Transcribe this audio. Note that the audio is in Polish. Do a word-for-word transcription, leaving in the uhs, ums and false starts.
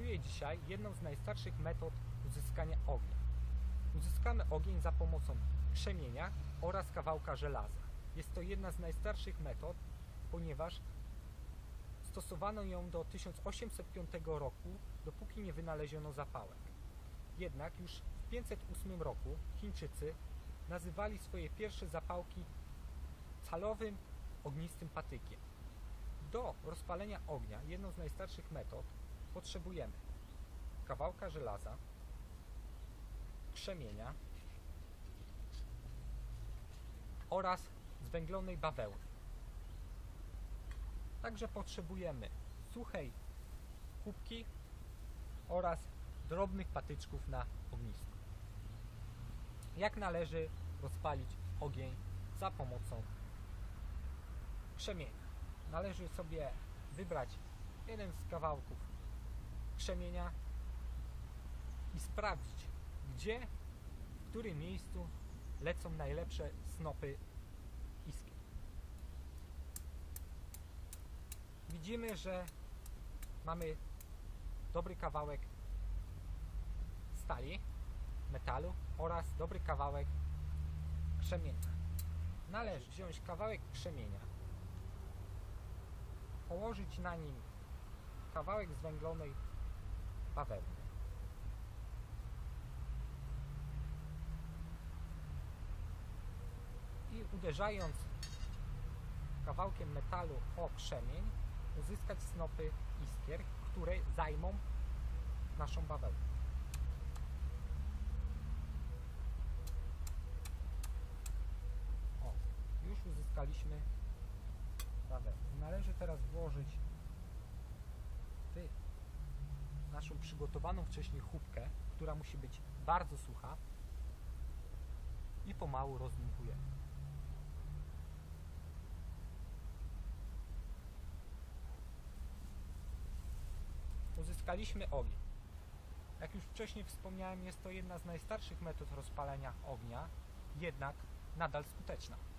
zaprezentuję dzisiaj jedną z najstarszych metod uzyskania ognia. Uzyskamy ogień za pomocą krzemienia oraz kawałka żelaza. Jest to jedna z najstarszych metod, ponieważ stosowano ją do tysiąc osiemset piątego roku, dopóki nie wynaleziono zapałek. Jednak już w pięćset ósmym roku Chińczycy nazywali swoje pierwsze zapałki calowym, ognistym patykiem. Do rozpalenia ognia, jedną z najstarszych metod, potrzebujemy kawałka żelaza, krzemienia oraz zwęglonej bawełny. Także potrzebujemy suchej kubki oraz drobnych patyczków na ognisku. Jak należy rozpalić ogień za pomocą krzemienia? Należy sobie wybrać jeden z kawałków krzemienia i sprawdzić, gdzie, w którym miejscu lecą najlepsze snopy iskier. Widzimy, że mamy dobry kawałek stali, metalu oraz dobry kawałek krzemienia. Należy wziąć kawałek krzemienia, położyć na nim kawałek zwęglonej bawełny i uderzając kawałkiem metalu o krzemień uzyskać snopy iskier, które zajmą naszą bawełnę. O, już uzyskaliśmy bawełnę. Należy teraz włożyć w naszą przygotowaną wcześniej chubkę, która musi być bardzo sucha, i pomału rozdmuchujemy. Uzyskaliśmy ogień. Jak już wcześniej wspomniałem, jest to jedna z najstarszych metod rozpalania ognia, jednak nadal skuteczna.